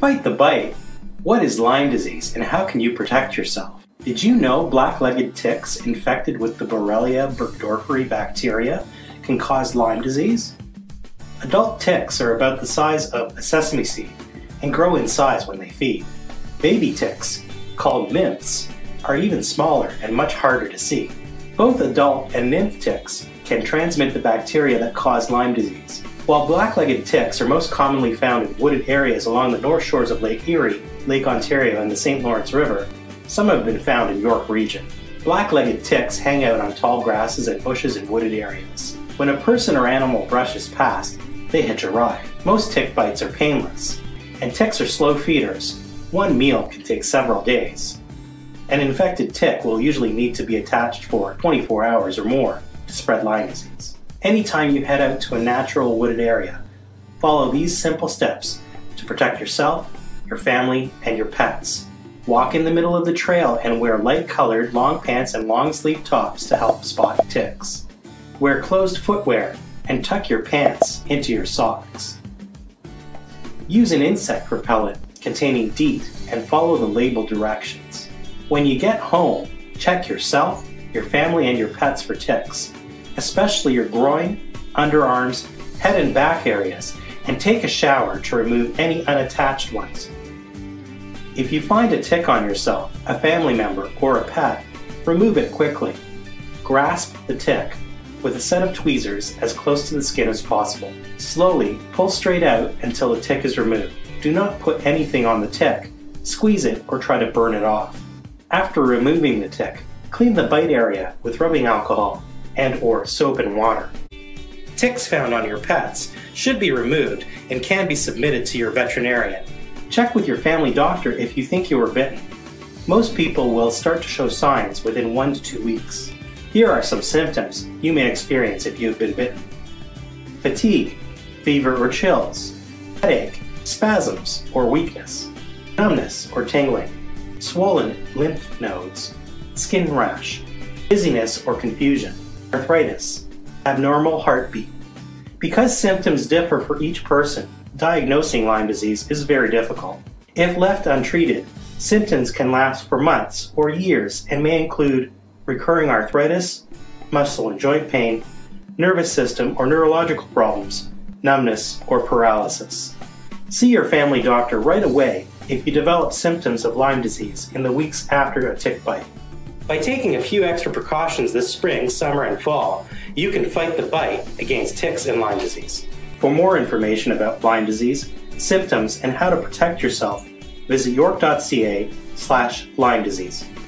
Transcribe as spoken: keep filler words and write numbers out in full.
Fight the bite. What is Lyme disease and how can you protect yourself? Did you know black-legged ticks infected with the Borrelia burgdorferi bacteria can cause Lyme disease? Adult ticks are about the size of a sesame seed and grow in size when they feed. Baby ticks, called nymphs, are even smaller and much harder to see. Both adult and nymph ticks can transmit the bacteria that cause Lyme disease. While black-legged ticks are most commonly found in wooded areas along the north shores of Lake Erie, Lake Ontario, and the Saint Lawrence River, some have been found in York Region. Black-legged ticks hang out on tall grasses and bushes in wooded areas. When a person or animal brushes past, they hitch a ride. Most tick bites are painless, and ticks are slow feeders. One meal can take several days. An infected tick will usually need to be attached for twenty-four hours or more to spread Lyme disease. Anytime you head out to a natural wooded area, follow these simple steps to protect yourself, your family, and your pets. Walk in the middle of the trail and wear light-colored long pants and long-sleeve tops to help spot ticks. Wear closed footwear and tuck your pants into your socks. Use an insect repellent containing DEET and follow the label directions. When you get home, check yourself, your family, and your pets for ticks, especially your groin, underarms, head and back areas, and take a shower to remove any unattached ones. If you find a tick on yourself, a family member, or a pet, remove it quickly. Grasp the tick with a set of tweezers as close to the skin as possible. Slowly pull straight out until the tick is removed. Do not put anything on the tick, squeeze it, or try to burn it off. After removing the tick, clean the bite area with rubbing alcohol and or soap and water. Ticks found on your pets should be removed and can be submitted to your veterinarian. Check with your family doctor if you think you were bitten. Most people will start to show signs within one to two weeks. Here are some symptoms you may experience if you have been bitten. Fatigue, fever or chills, headache, spasms or weakness, numbness or tingling, swollen lymph nodes, skin rash, dizziness or confusion, arthritis, abnormal heartbeat. Because symptoms differ for each person, diagnosing Lyme disease is very difficult. If left untreated, symptoms can last for months or years and may include recurring arthritis, muscle and joint pain, nervous system or neurological problems, numbness or paralysis. See your family doctor right away if you develop symptoms of Lyme disease in the weeks after a tick bite. By taking a few extra precautions this spring, summer, and fall, you can fight the bite against ticks and Lyme disease. For more information about Lyme disease, symptoms, and how to protect yourself, visit york dot c a slash Lyme disease.